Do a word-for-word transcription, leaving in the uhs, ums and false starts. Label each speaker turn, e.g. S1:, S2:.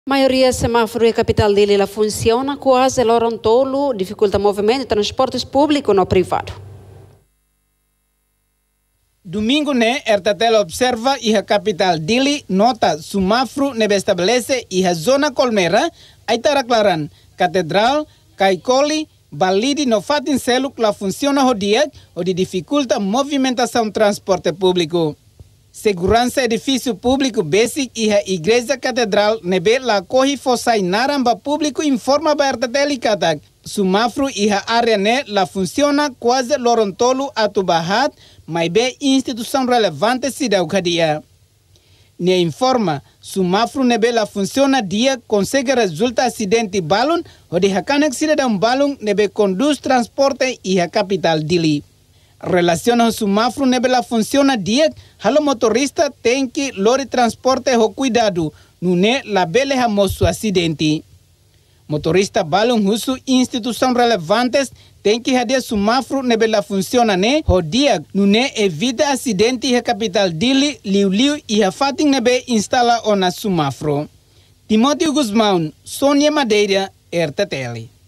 S1: Maioria semáforo e capital dele lá funciona quase loron tolo, dificulta movimento de transportes público no privado.
S2: Domingo né, Ertatel observa e a capital dele nota semáforo nebe estabelece e a zona Colmera, aitara claran, catedral, caicoli, balidi no fatin selo que lá funciona o dia, onde dificulta movimentação transporte público. Segurança edifício público basic e a igreja catedral nebe la corre fossai naramba público informa ba Ertatel katak. Semáforo e a área né lá funciona quase lorontolo atubahat, mas bem instituição relevante se dá o cadia. Ne informa, semáforo nebe lá funciona dia consegue resulta acidente balão, onde a canex cidadão balão nebe conduz transporte e a capital dili. Relaciona o semáforo nebe lá funciona dia, halo motorista tem que lori transporte o cuidado, no ne la bele ha moço acidente. Motorista balão uso instituição relevantes tem que hadir semáforo nebe lá funciona ne, o dia no ne evita acidente e a capital dili, liu liu e a fatin nebe instala ona semáforo. Timóteo Guzmão, Sônia Madeira, Ertatel.